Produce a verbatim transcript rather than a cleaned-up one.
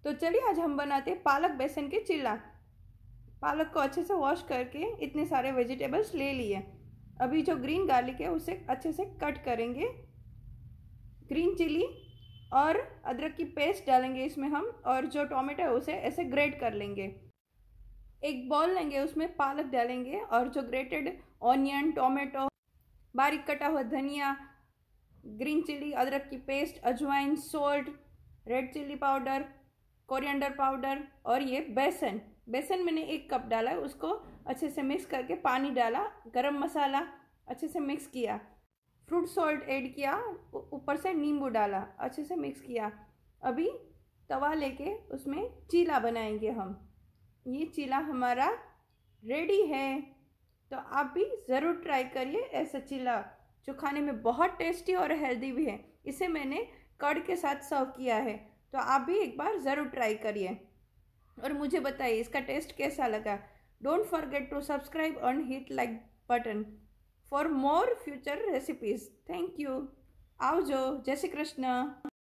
तो चलिए आज हम बनाते हैं पालक बेसन के चिल्ला। पालक को अच्छे से वॉश करके इतने सारे वेजिटेबल्स ले लिए। अभी जो ग्रीन गार्लिक है उसे अच्छे से कट करेंगे। ग्रीन चिली और अदरक की पेस्ट डालेंगे इसमें हम, और जो टोमेटो है उसे ऐसे ग्रेट कर लेंगे। एक बॉल लेंगे, उसमें पालक डालेंगे और जो ग्रेटेड ऑनियन, टोमेटो, बारीक कटा हुआ धनिया, ग्रीन चिली, अदरक की पेस्ट, अजवाइन, salt, red chilli powder, coriander powder और ये बेसन बेसन मैंने एक कप डाला है, उसको अच्छे से मिक्स करके पानी डाला, गरम मसाला अच्छे से मिक्स किया, फ्रूट सॉल्ट ऐड किया, ऊपर से नींबू डाला, अच्छे से मिक्स किया। अभी तवा लेके उसमें चीला बनाएंगे हम। ये चीला हमारा रेडी है, तो आप भी ज़रूर ट्राई करिए ऐसा चीला, जो खाने में बहुत टेस्टी और हेल्दी भी है। इसे मैंने कर्ड के साथ सर्व किया है, तो आप भी एक बार ज़रूर ट्राई करिए और मुझे बताइए इसका टेस्ट कैसा लगा। Don't forget to subscribe and hit like button for more future recipes. Thank you. आवजो। जय श्री कृष्ण।